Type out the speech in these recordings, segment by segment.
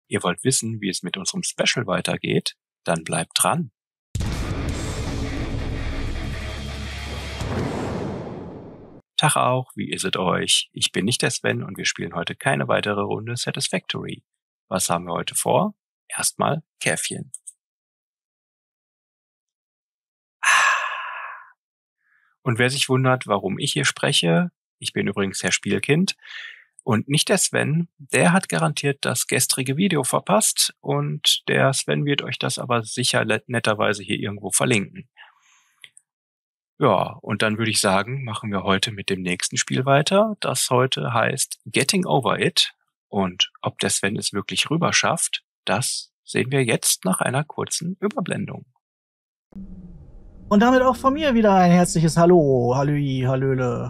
Ihr wollt wissen, wie es mit unserem Special weitergeht? Dann bleibt dran. Tag auch, wie ist es euch? Ich bin nicht der Sven und wir spielen heute keine weitere Runde Satisfactory. Was haben wir heute vor? Erstmal Käffchen. Und wer sich wundert, warum ich hier spreche, ich bin übrigens Herr Spielkind und nicht der Sven, der hat garantiert das gestrige Video verpasst und der Sven wird euch das aber sicher netterweise hier irgendwo verlinken. Ja, und dann würde ich sagen, machen wir heute mit dem nächsten Spiel weiter. Das heute heißt Getting Over It. Und ob der Sven es wirklich rüber schafft, das sehen wir jetzt nach einer kurzen Überblendung. Und damit auch von mir wieder ein herzliches Hallo, Hallöi, Hallöle.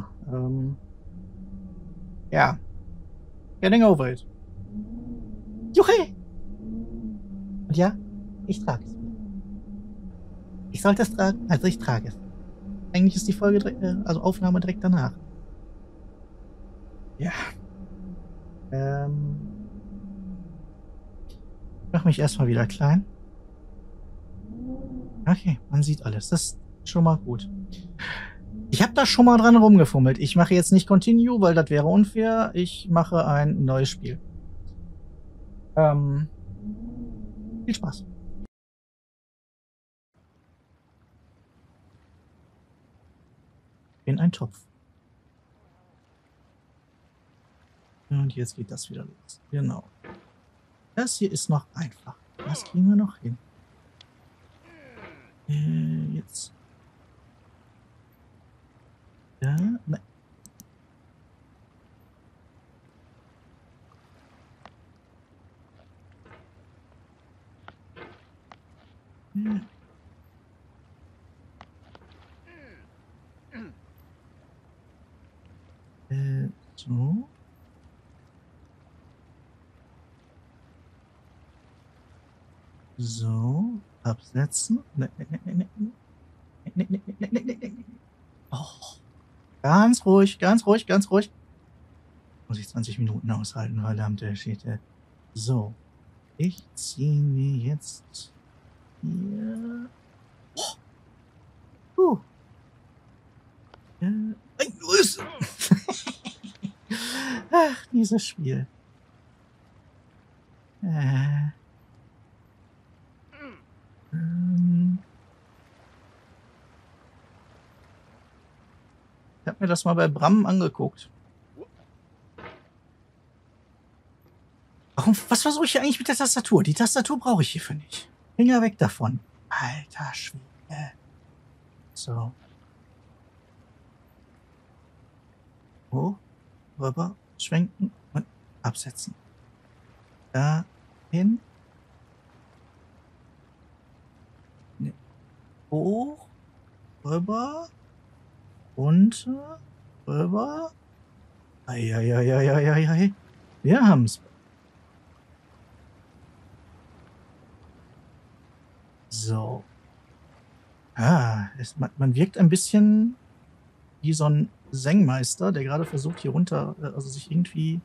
Ja. Getting over it. Juche! Und ja, ich trage es. Ich sollte es tragen, also ich trage es. Eigentlich ist die Folge, also Aufnahme direkt danach. Ja. Ich mach mich erstmal wieder klein. Okay, man sieht alles. Das ist schon mal gut. Ich habe da schon mal dran rumgefummelt. Ich mache jetzt nicht Continue, weil das wäre unfair. Ich mache ein neues Spiel. Viel Spaß. In ein Topf. Und jetzt geht das wieder los. Genau. Das hier ist noch einfach. Das kriegen wir noch hin. Jetzt. Ja, nein. Ja. So. So. Absetzen. Ne. Oh. Ganz ruhig, ganz ruhig, ganz ruhig. Muss ich 20 Minuten aushalten, verdammte Schiete. So. Ich ziehe mir jetzt hier. Ein Grüße. Ach, dieses Spiel. Ich habe mir das mal bei Bram angeguckt. Was versuche ich hier eigentlich mit der Tastatur? Die Tastatur brauche ich hierfür nicht. Finger weg davon. Alter Schwede. So. Hoch, rüber, schwenken und absetzen. Dahin. Ne. Hoch, rüber, runter, rüber. Eieieiei. Wir haben's. So. Man wirkt ein bisschen wie so ein Sengmeister, der gerade versucht, hier runter, also sich irgendwie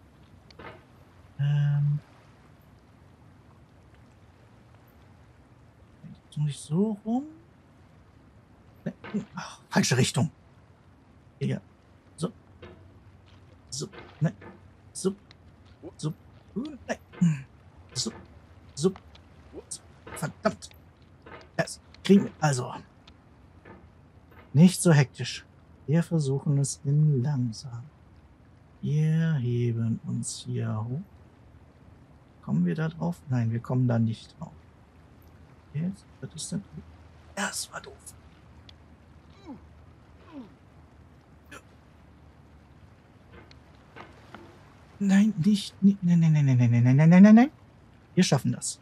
nicht so rum. Ne, ach, falsche Richtung. Ja. So. So. Ne. So. So. Ne. So. So. Verdammt. Das kriegen wir. Also. Nicht so hektisch. Wir versuchen es in langsam. Wir heben uns hier hoch. Kommen wir da drauf? Nein, wir kommen da nicht drauf. Jetzt wird es dann. Das war doof. Nein, nicht. Nein. Wir schaffen das.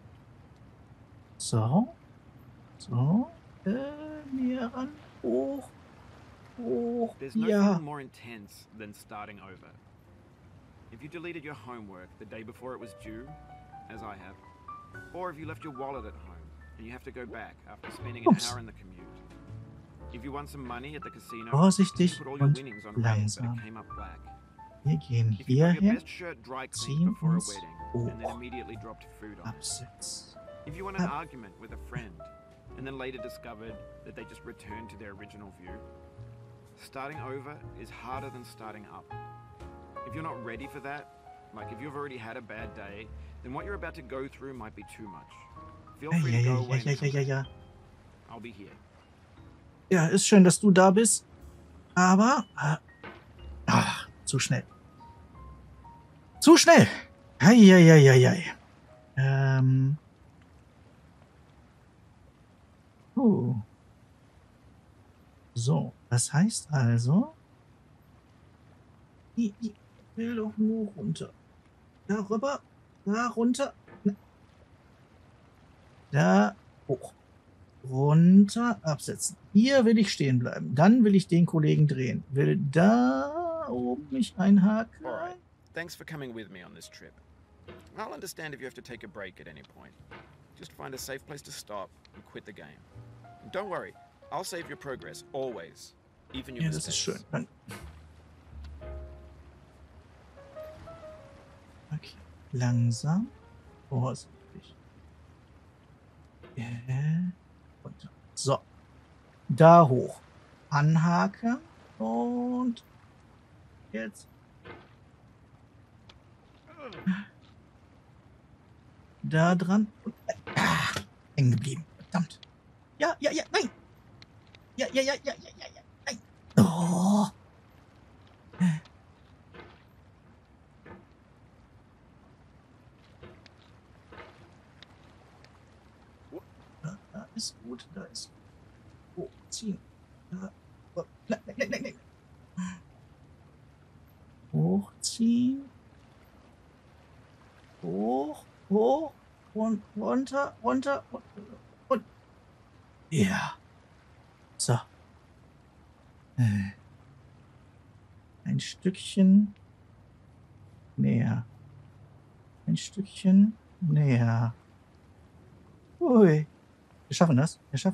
So. So. Näher ran. Hoch. Hoch. There's no Ja. feeling more intense than starting over. If you deleted your homework the day before it was due, as I have, or if you left your wallet at home and you have to go back after spending an hour in the commute. If you won some money at the casino, Vorsichtig you put all your und winnings on red, but langsam. it came up black. Wir gehen If you got hier your hin. best shirt dry cleaned Ziehen before a uns wedding, and then immediately dropped food on it. Absitz. If you want an argument with a friend, and then later discovered that they just returned to their original view, starting over is harder than starting up. If you're not ready for that, like if you've already had a bad day, then what you're about to go through might be too much. Feel free to go away and come back. I'll be here. Ja, ist schön, dass du da bist. Aber... zu schnell. Zu schnell! Eieieiei. So, das heißt also... Ich will doch nur runter. Da rüber, da runter. Da hoch. Runter, absetzen. Hier will ich stehen bleiben. Dann will ich den Kollegen drehen. Will da oben mich einhaken. Alright. Thanks for coming with me on this trip. I'll understand if you have to take a break at any point. Just find a safe place to stop and quit the game. And don't worry, I'll save your progress, always. Even your mistakes. Das ist schön. Dann okay. Langsam. Vorsichtig. Runter. So. Da hoch. Anhaken. Und jetzt. Da dran. Und, hängen geblieben. Verdammt. Ja, nein. Ja, nein. Oh. Da ist gut, da ist gut. Hochziehen. Da. Oh. Nein. Hochziehen. Hoch und runter und ja. So. Ein Stückchen näher. Ein Stückchen näher. Ui. Wir schaffen das.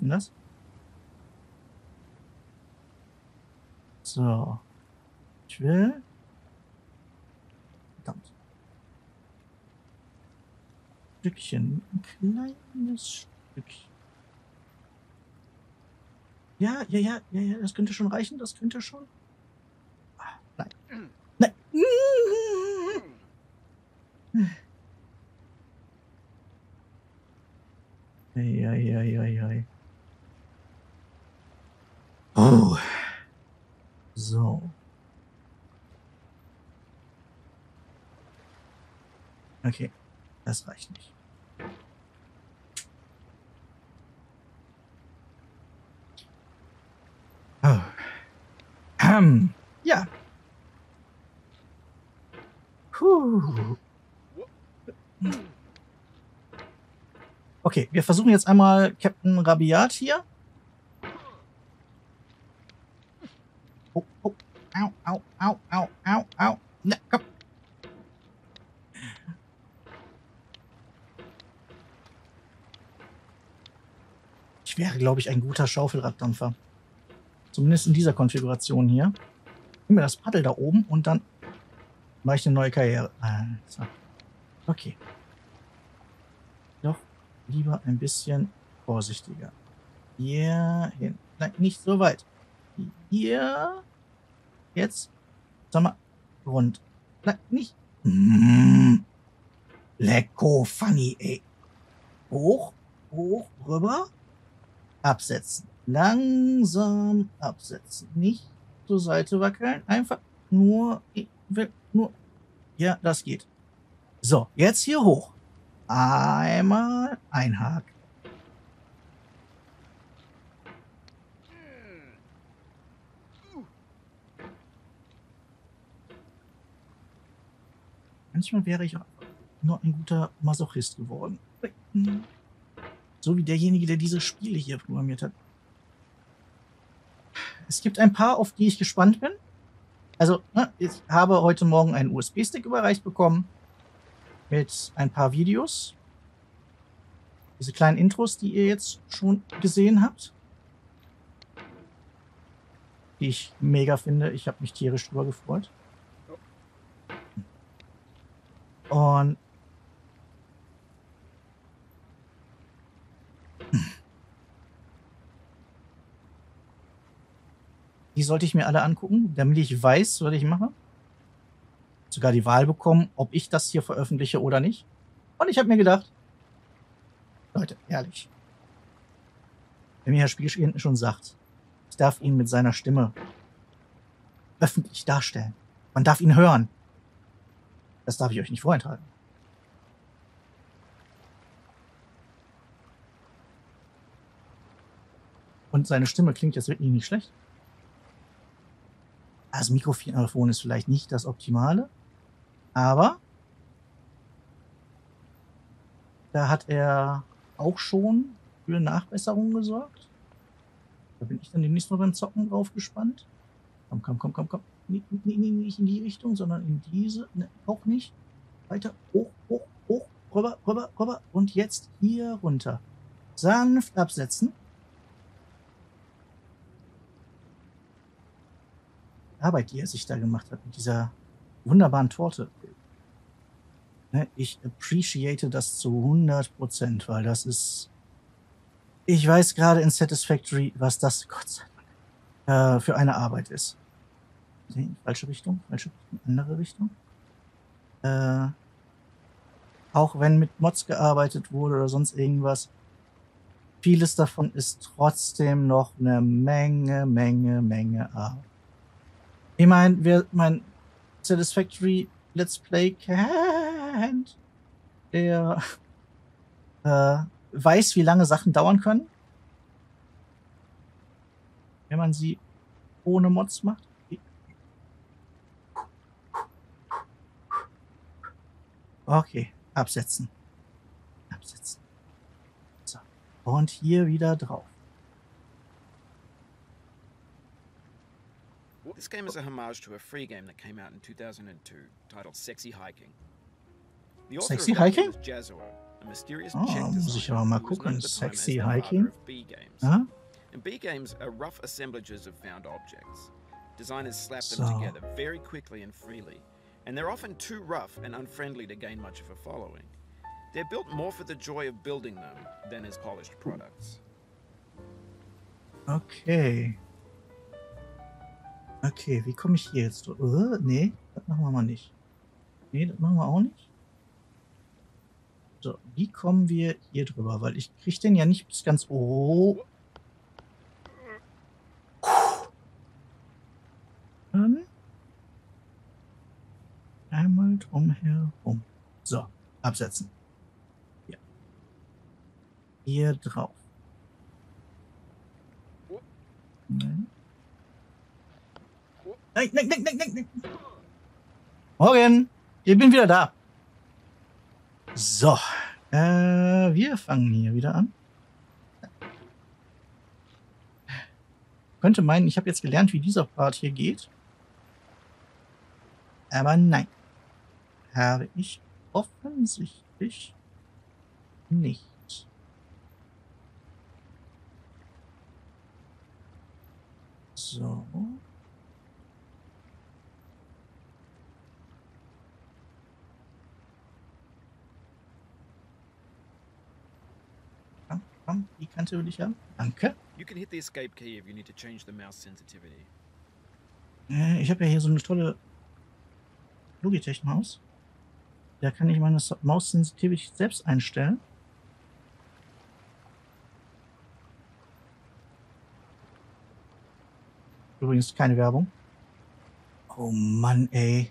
So. Ich will. Verdammt. Stückchen. Ein kleines Stückchen. Ja. Das könnte schon reichen. Das könnte schon. Nein. Ei. Oh. So. Okay. Das reicht nicht. Oh. Ja. Puh. Okay, wir versuchen jetzt einmal Captain Rabiat hier. Oh. Au. Na, komm. Ich wäre, glaube ich, ein guter Schaufelraddampfer. Zumindest in dieser Konfiguration hier. Nimm mir das Paddel da oben und dann mache ich eine neue Karriere. So. Okay. Doch lieber ein bisschen vorsichtiger. Hier hin. Nein, nicht so weit. Hier. Jetzt. Sag mal. Rund. Nein, nicht. Lecko funny, ey. Hoch, rüber. Absetzen. Langsam absetzen. Nicht zur Seite wackeln. Einfach nur. Ich will nur. Ja, das geht. So, jetzt hier hoch. Einmal einhaken. Manchmal wäre ich nur ein guter Masochist geworden. So wie derjenige, der diese Spiele hier programmiert hat. Es gibt ein paar, auf die ich gespannt bin. Also, ich habe heute Morgen einen USB-Stick überreicht bekommen. Mit ein paar Videos. Diese kleinen Intros, die ihr jetzt schon gesehen habt. Die ich mega finde. Ich habe mich tierisch drüber gefreut. Und Die sollte ich mir alle angucken, damit ich weiß, was ich mache. Sogar die Wahl bekommen, ob ich das hier veröffentliche oder nicht. Und ich habe mir gedacht, Leute, ehrlich, wenn mir Herr Spielchen schon sagt, ich darf ihn mit seiner Stimme öffentlich darstellen. Man darf ihn hören. Das darf ich euch nicht vorenthalten. Und seine Stimme klingt jetzt wirklich nicht schlecht. Das Mikrofon ist vielleicht nicht das Optimale, aber da hat er auch schon für Nachbesserungen gesorgt. Da bin ich dann demnächst mal beim Zocken drauf gespannt. Komm. Nicht in die Richtung, sondern in diese. Ne, auch nicht. Weiter. Hoch. Rüber. Und jetzt hier runter. Sanft absetzen. Die Arbeit, die er sich da gemacht hat mit dieser wunderbaren Torte. Ne, ich appreciate das zu 100%, weil das ist. Ich weiß gerade in Satisfactory, was das, Gott sei Dank, für eine Arbeit ist. Nee, falsche Richtung, andere Richtung. Auch wenn mit Mods gearbeitet wurde oder sonst irgendwas, vieles davon ist trotzdem noch eine Menge Arbeit. Ich meine, wer mein Satisfactory Let's Play kennt, der weiß, wie lange Sachen dauern können, wenn man sie ohne Mods macht. Okay, absetzen. So. Und hier wieder drauf. This game is a homage to a free game that came out in 2002 titled Sexy Hiking. The author Sexy of that Hiking? game is Jazzuo, a mysterious Oh, Czech muss ich designer aber mal who was known gucken. at the time as Sexy the father Hiking? of B games. Ja? And B games are rough assemblages of found objects. Designers slap them So. together very quickly and freely, and they're often too rough and unfriendly to gain much of a following. They're built more for the joy of building them than as polished products. Okay. Okay, wie komme ich hier jetzt durch? Nee, das machen wir mal nicht. Nee, das machen wir auch nicht. So, wie kommen wir hier drüber? Weil ich kriege den ja nicht bis ganz... Oh. Dann einmal drumherum. So, absetzen. Hier. Hier drauf. Nein. Nein. Morgen, ich bin wieder da. So, wir fangen hier wieder an. Könnte meinen, ich habe jetzt gelernt, wie dieser Part hier geht. Aber nein. Habe ich offensichtlich nicht. So. Komm, die Kante will ich haben. Danke. You can hit the escape key if you need to change the mouse sensitivity. Ich habe ja hier so eine tolle Logitech-Maus. Da kann ich meine Maus-Sensitivity selbst einstellen. Übrigens keine Werbung. Oh Mann, ey.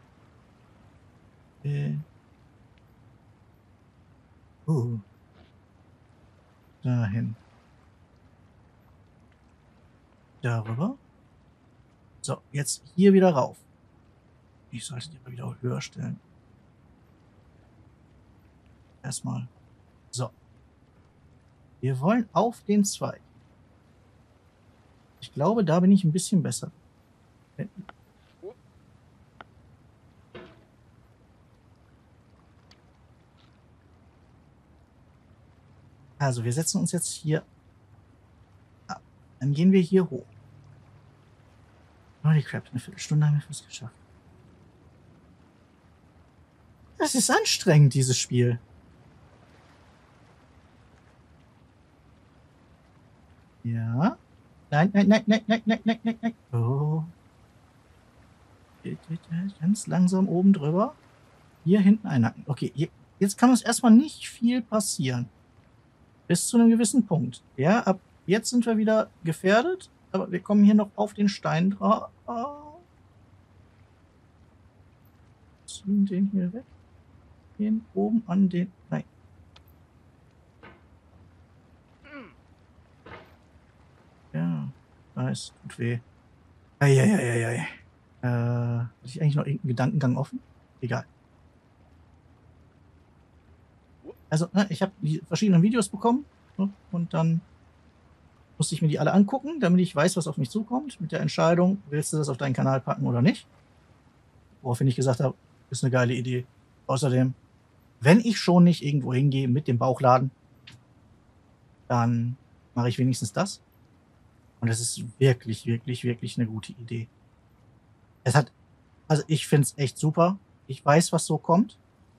Dahin. Darüber. So, jetzt hier wieder rauf. Ich sollte die mal wieder höher stellen. Erstmal. So. Wir wollen auf den Zweig. Ich glaube, da bin ich ein bisschen besser. Also, wir setzen uns jetzt hier ab. Dann gehen wir hier hoch. Holy crap, eine Viertelstunde haben wir fast geschafft. Das ist anstrengend, dieses Spiel. Ja. Nein, nein, nein, nein, nein, nein, nein, nein, nein. Oh. Ganz langsam oben drüber. Hier hinten einhaken. Okay, jetzt kann uns erstmal nicht viel passieren. Bis zu einem gewissen Punkt. Ja, ab jetzt sind wir wieder gefährdet. Aber wir kommen hier noch auf den Stein drauf. Ziehen den hier weg. Gehen oben an den... Nein. Ja, nice. Tut weh. Eieieiei. Hatte ich eigentlich noch irgendeinen Gedankengang offen? Egal. Also, ich habe die verschiedenen Videos bekommen, ne, und dann musste ich mir die alle angucken, damit ich weiß, was auf mich zukommt. Mit der Entscheidung, willst du das auf deinen Kanal packen oder nicht? Woraufhin ich gesagt habe, ist eine geile Idee. Außerdem, wenn ich schon nicht irgendwo hingehe mit dem Bauchladen, dann mache ich wenigstens das. Und es ist wirklich, wirklich, wirklich eine gute Idee. Also ich finde es echt super. Ich weiß, was so kommt.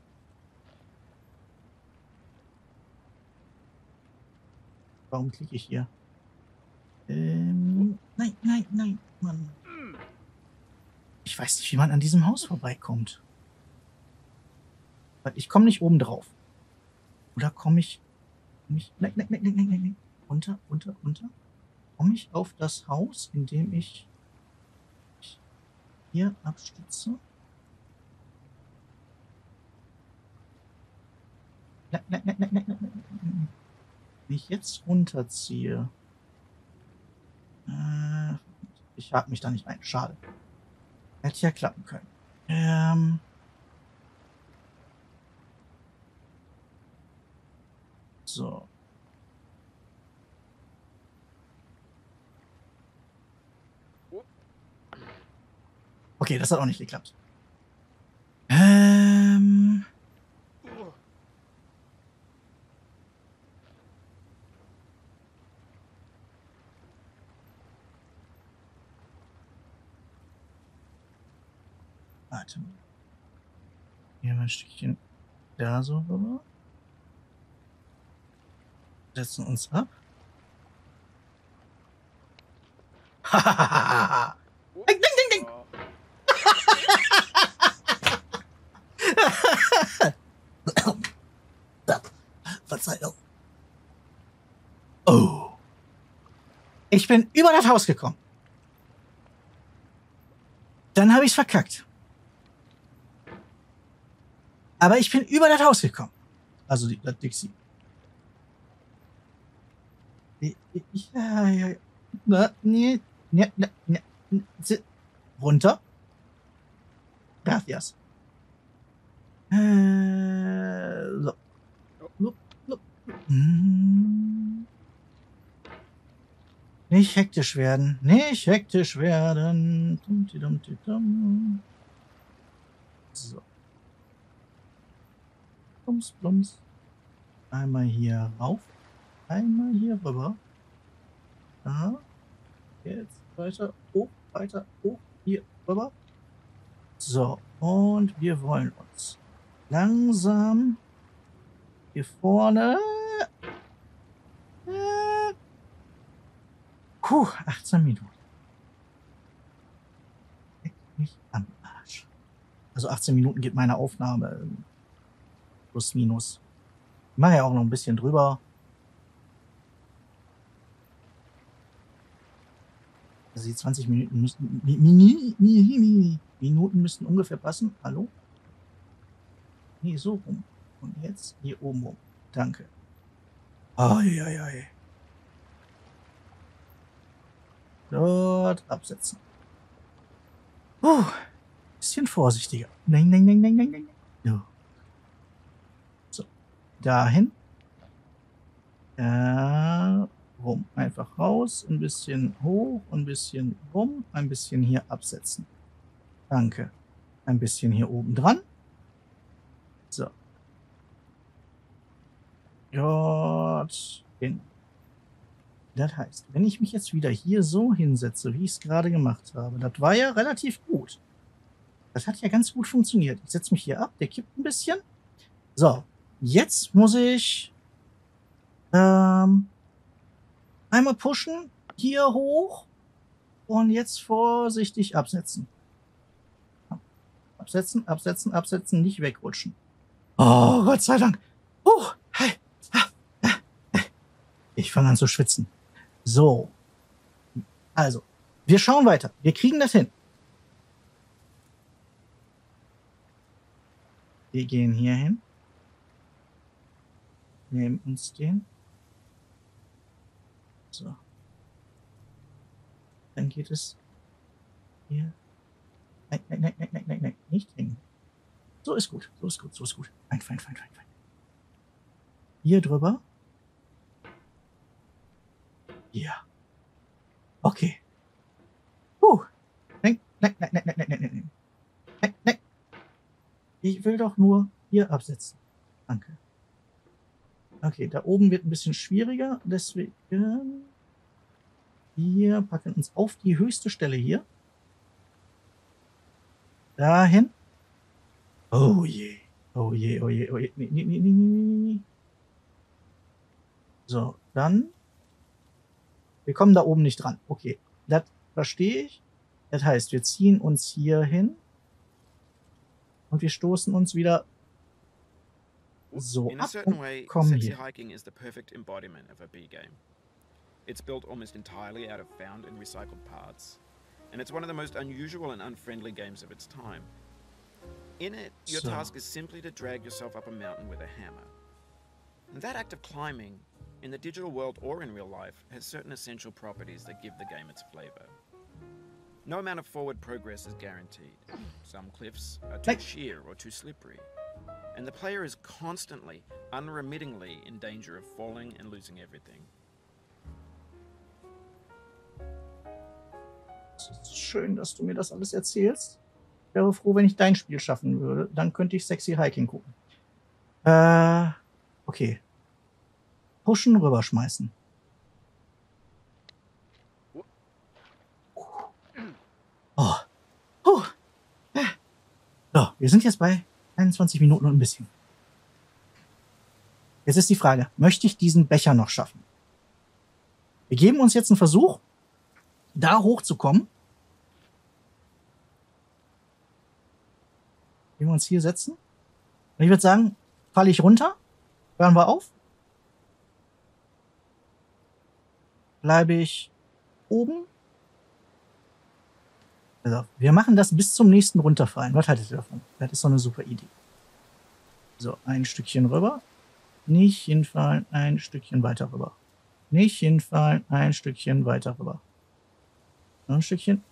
Warum klicke ich hier? Nein, nein, nein, Mann. Ich weiß nicht, wie man an diesem Haus vorbeikommt. Weil ich komme nicht oben drauf. Oder komme ich... Nein, nein, nein, nein, nein, nein. Runter. Komme ich auf das Haus, in dem ich hier abstütze? Nein. Wenn ich jetzt runterziehe... ich hake mich da nicht ein. Schade. Hätte ja klappen können. So. Okay, das hat auch nicht geklappt. Warte mal. Hier mal ein Stückchen da so rüber. Setzen uns ab. Hahaha. Ding, ding, ding, ding. Verzeihung. Oh. Ich bin über das Haus gekommen. Dann habe ich es verkackt. Aber ich bin über das Haus gekommen. Also das Dixie. Ja. Nee. Runter. Gracias. So. Nicht hektisch werden. Nicht hektisch werden. So. Plums. Einmal hier rauf. Einmal hier rüber. Da. Jetzt weiter hoch, hier rüber. So, und wir wollen uns langsam hier vorne. 18 Minuten. Leck mich am Arsch. Also 18 Minuten geht meine Aufnahme. Plus, minus. Ich mache ja auch noch ein bisschen drüber. Also die 20 Minuten müssten... Minuten müssten ungefähr passen. Hallo? Nee, so rum. Und jetzt hier oben rum. Danke. Ai. Dort absetzen. Bisschen vorsichtiger. Nein. Ja. So. Dahin. Rum. Einfach raus. Ein bisschen hoch. Ein bisschen rum. Ein bisschen hier absetzen. Danke. Ein bisschen hier oben dran. So. Dort hin. Das heißt, wenn ich mich jetzt wieder hier so hinsetze, wie ich es gerade gemacht habe, das war ja relativ gut. Das hat ja ganz gut funktioniert. Ich setze mich hier ab, der kippt ein bisschen. So, jetzt muss ich einmal pushen. hier hoch und jetzt vorsichtig absetzen. Absetzen, absetzen, absetzen, nicht wegrutschen. Oh, Gott sei Dank. Hey. Ich fange an zu schwitzen. So. Also, wir schauen weiter. Wir kriegen das hin. Wir gehen hier hin. Nehmen uns den. So. Dann geht es hier. Nein. Nicht hängen. So ist gut. So ist gut. Fein. Hier drüber. Ja. Okay. Nein. Ich will doch nur hier absetzen. Danke. Okay, da oben wird ein bisschen schwieriger. Deswegen wir packen uns auf die höchste Stelle hier. Dahin. Oh je. Nee. So, dann. Wir kommen da oben nicht dran. Okay, das verstehe ich. Das heißt, wir ziehen uns hier hin. Und wir stoßen uns wieder so ab und kommen hier. Sexy hiking is the perfect embodiment of a bee game. It's built almost entirely out of found and recycled parts, and it's one of the most unusual and unfriendly games of its time. In it, your task is simply to drag yourself up a mountain with a hammer. And that act of climbing, in the digital world or in real life, has certain essential properties that give the game its flavor. No amount of forward progress is guaranteed. Some cliffs are too sheer or too slippery, and the player is constantly, unremittingly in danger of falling and losing everything. Es ist schön, dass du mir das alles erzählst. Ich wäre froh, wenn ich dein Spiel schaffen würde. Dann könnte ich Sexy Hiking gucken. Okay. Pushen, rüberschmeißen. So, wir sind jetzt bei 21 Minuten und ein bisschen. Jetzt ist die Frage, möchte ich diesen Becher noch schaffen? Wir geben uns jetzt einen Versuch, da hochzukommen. Wenn wir uns hier setzen. Und ich würde sagen, falle ich runter, hören wir auf. Bleibe ich oben. Also, wir machen das bis zum nächsten Runterfallen. Was haltet ihr davon? Das ist so eine super Idee. So, ein Stückchen rüber. Nicht hinfallen, ein Stückchen weiter rüber. Nicht hinfallen, ein Stückchen weiter rüber. Noch ein Stückchen.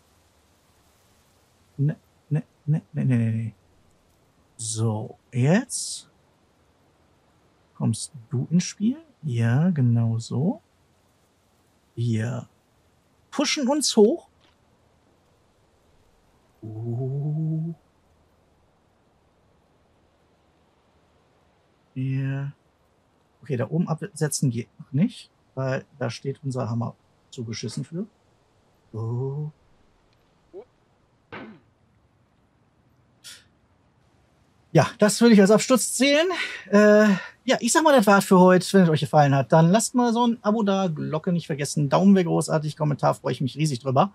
Nee. So, jetzt kommst du ins Spiel. Ja, genau so. Wir pushen uns hoch. Ja. Okay, da oben absetzen geht noch nicht, weil da steht unser Hammer zugeschissen für. Ja, das würde ich als Absturz zählen. Ja, ich sag mal, das war's für heute. Wenn es euch gefallen hat, dann lasst mal so ein Abo da, Glocke nicht vergessen, Daumen wäre großartig, Kommentar freue ich mich riesig drüber.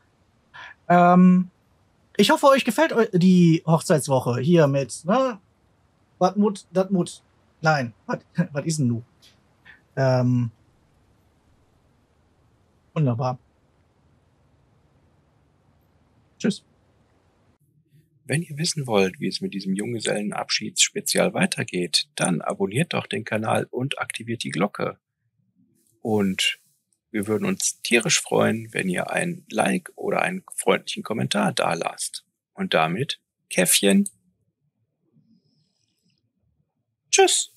Ich hoffe, euch gefällt die Hochzeitswoche hier mit, ne? Was Mut, dat Mut. Nein, was ist denn nu? Wunderbar. Tschüss. Wenn ihr wissen wollt, wie es mit diesem Junggesellenabschiedsspezial weitergeht, dann abonniert doch den Kanal und aktiviert die Glocke. Und wir würden uns tierisch freuen, wenn ihr ein Like oder einen freundlichen Kommentar dalasst. Und damit Käffchen. Tschüss.